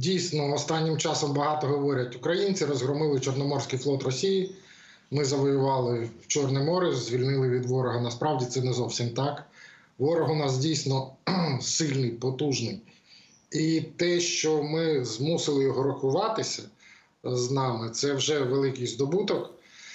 Дійсно, останнім часом багато говорять, українці розгромили Чорноморський флот Росії, ми завоювали Чорне море, звільнили від ворога. Насправді це не зовсім так. Ворог у нас дійсно сильний, потужний. І те, що ми змусили його рахуватися з нами, це вже великий здобуток.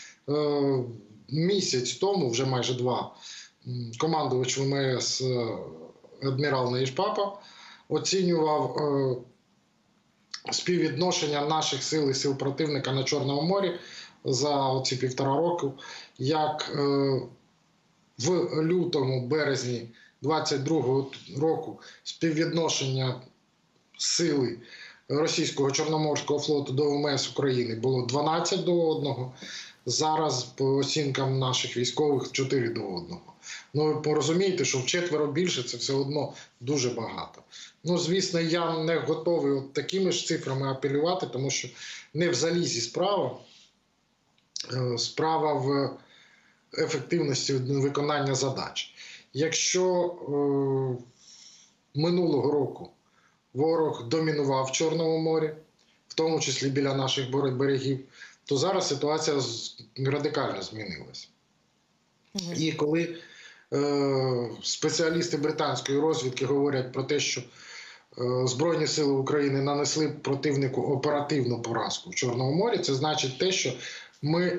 Місяць тому, вже майже 2, командувач ВМС адмірал Наїшпапа оцінював співвідношення наших сил і сил противника на Чорному морі за ці 1,5 року, як в лютому-березні 22-го року співвідношення сили російського Чорноморського флоту до ВМС України було 12 до 1. Зараз, по оцінкам наших військових, 4 до 1. Ну, ви порозумієте, що вчетверо більше – це все одно дуже багато. Ну, звісно, я не готовий от такими ж цифрами апелювати, тому що не в залізі справа. Справа в ефективності виконання задач. Якщо минулого року ворог домінував в Чорному морі, в тому числі біля наших берегів, то зараз ситуація радикально змінилася. І коли спеціалісти британської розвідки говорять про те, що Збройні сили України нанесли противнику оперативну поразку в Чорному морі, це значить те, що ми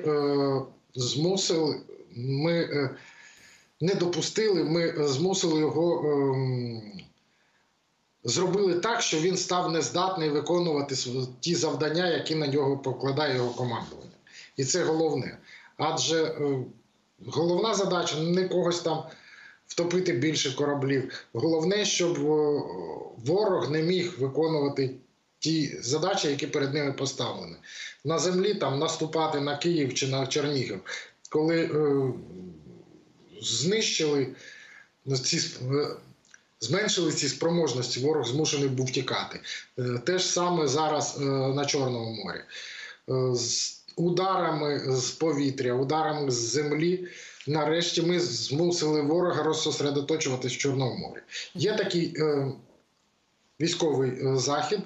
не допустили, ми змусили його, зробили так, що він став нездатний виконувати ті завдання, які на нього покладає його командування. І це головне. Адже головна задача не когось там втопити більше кораблів. Головне, щоб ворог не міг виконувати ті задачі, які перед ними поставлені. На землі там наступати на Київ чи на Чернігів. Коли зменшили ці спроможності, ворог змушений був тікати. Те ж саме зараз на Чорному морі. З ударами з повітря, ударами з землі, нарешті ми змусили ворога розсосредоточуватись в Чорному морі. Є такий військовий захід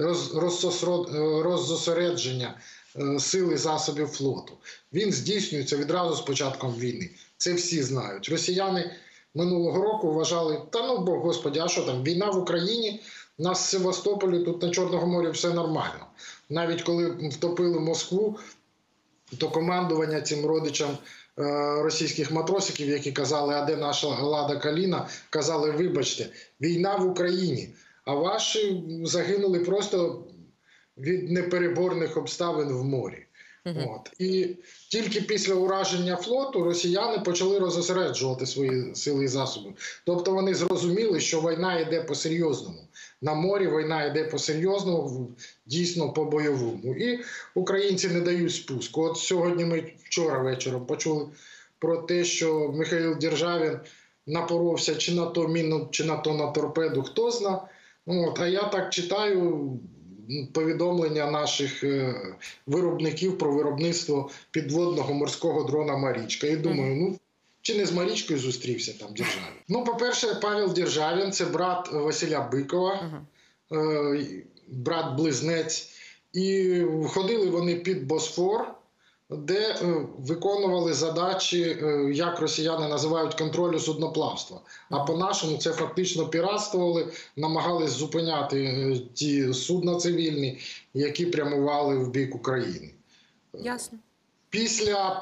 роззосередження сил і засобів флоту. Він здійснюється відразу з початком війни. Це всі знають. Росіяни минулого року вважали, та ну бо, господи, а що там, війна в Україні, у нас в Севастополі, тут на Чорному морі все нормально. Навіть коли втопили Москву, то командування цим родичам російських матросиків, які казали, а де наша Лада Каліна, казали, вибачте, війна в Україні, а ваші загинули просто від непереборних обставин в морі. І тільки після ураження флоту росіяни почали розосереджувати свої сили і засоби. Тобто вони зрозуміли, що війна йде по-серйозному. На морі війна йде по-серйозному, дійсно по-бойовому. І українці не дають спуску. От сьогодні ми вчора вечором почули про те, що Михайло Державін напоровся чи на то міну, чи на то на торпеду, хто зна. А я так читаю повідомлення наших виробників про виробництво підводного морського дрона «Марічка». І думаю, чи не з Марічкою зустрівся там Державін? По-перше, Павел Державін – це брат Василя Бикова, брат-близнець. І ходили вони під Босфор, де виконували задачі, як росіяни називають, контролю судноплавства. А по-нашому це фактично піратствували, намагались зупиняти ті судна цивільні, які прямували в бік України. Ясно. Після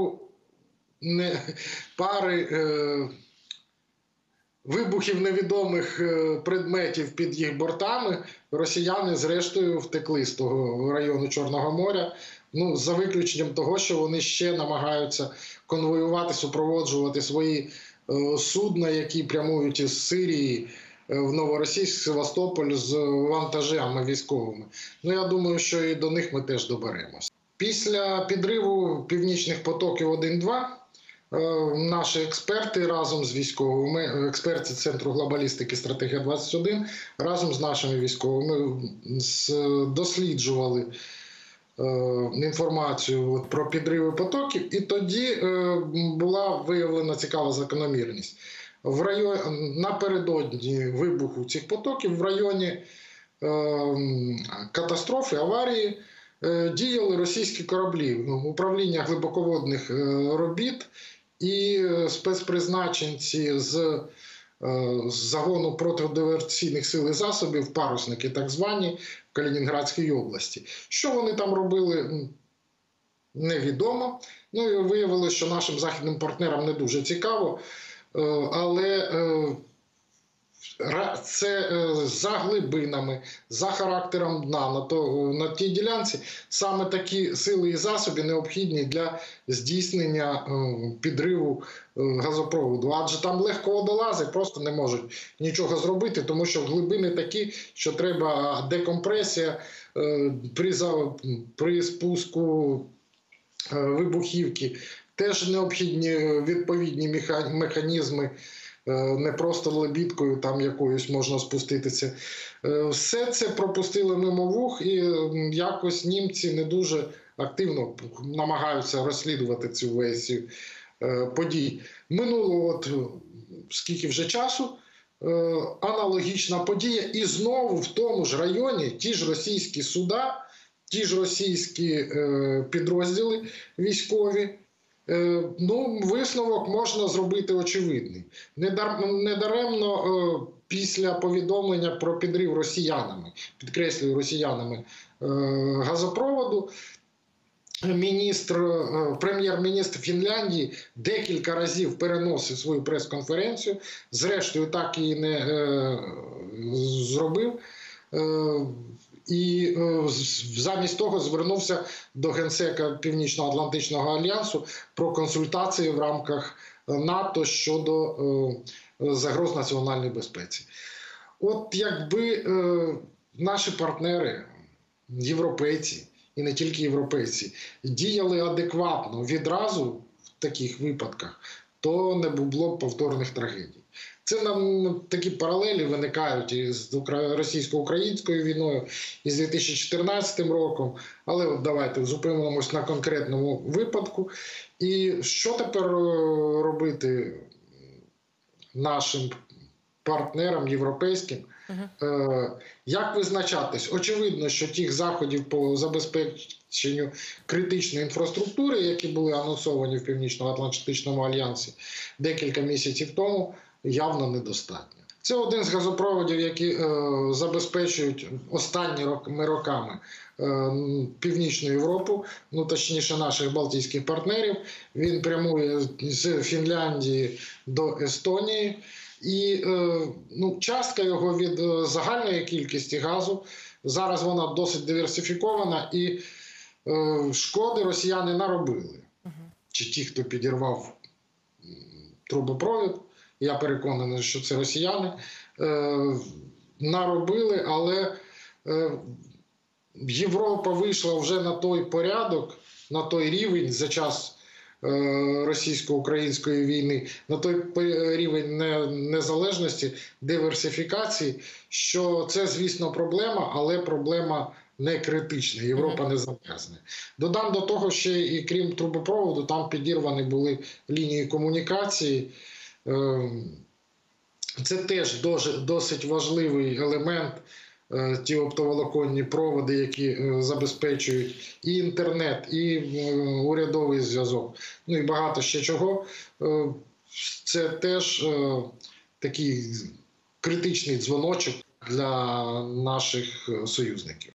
пари вибухів невідомих предметів під їх бортами, росіяни зрештою втекли з того району Чорного моря, за виключенням того, що вони ще намагаються конвоювати, супроводжувати свої судна, які прямують із Сирії в Новоросійськ, Севастополь з вантажами військовими. Я думаю, що і до них ми теж доберемося. Після підриву північних потоків 1-2 наші експерти разом з військовими, експерти Центру глобалістики «Стратегія-21», разом з нашими військовими досліджували інформацію про підриви потоків, і тоді була виявлена цікава закономірність. Напередодні вибуху цих потоків в районі катастрофи, аварії, діяли російські кораблі, управління глибоководних робіт і спецпризначенці з загону протидиверсійних сил і засобів, парусники так звані, в Калінінградській області. Що вони там робили, невідомо. Ну і виявилося, що нашим західним партнерам не дуже цікаво, але це за глибинами, за характером дна на тій ділянці саме такі сили і засоби необхідні для здійснення підриву газопроводу. Адже там легководолази просто не можуть нічого зробити, тому що глибини такі, що треба декомпресія при спуску вибухівки. Теж необхідні відповідні механізми, не просто лебідкою там якоюсь можна спуститися. Все це пропустили мимо вух, і якось німці не дуже активно намагаються розслідувати цю версію подій. Минуло скільки вже часу, аналогічна подія, і знову в тому ж районі ті ж російські суда, ті ж російські підрозділи військові. Висновок можна зробити очевидний. Недаремно після повідомлення про підрив росіянами, підкреслюю росіянами, газопроводу, прем'єр-міністр Фінляндії декілька разів переносив свою прес-конференцію, зрештою так і не зробив. І замість того звернувся до генсека Північно-Атлантичного альянсу про консультації в рамках НАТО щодо загроз національній безпеці. От якби наші партнери, європейці, і не тільки європейці, діяли адекватно відразу в таких випадках, то не було б повторних трагедій. Це нам такі паралелі виникають із російсько-українською війною, і з 2014 роком. Але от давайте зупинимось на конкретному випадку. І що тепер робити нашим партнерам європейським? Як визначатись? Очевидно, що тих заходів по забезпеченню критичної інфраструктури, які були анонсовані в Північно-Атлантичному альянсі декілька місяців тому, явно недостатньо. Це один з газопроводів, які забезпечують останніми роками Північну Європу, точніше наших балтійських партнерів. Він прямує з Фінляндії до Естонії. І частка його від загальної кількості газу, зараз вона досить диверсифікована, і шкоди росіяни наробили. Чи ті, хто підірвав трубопровід, я переконаний, що це росіяни, наробили, але Європа вийшла вже на той порядок, на той рівень за час російсько-української війни, на той рівень незалежності, диверсифікації, що це, звісно, проблема, але проблема не критична. Європа не замерзне. Додам до того, ще і крім трубопроводу, там підірвані були лінії комунікації. Це теж досить важливий елемент, ті оптоволоконні проводи, які забезпечують і інтернет, і урядовий зв'язок, і багато ще чого. Це теж такий критичний дзвоночок для наших союзників.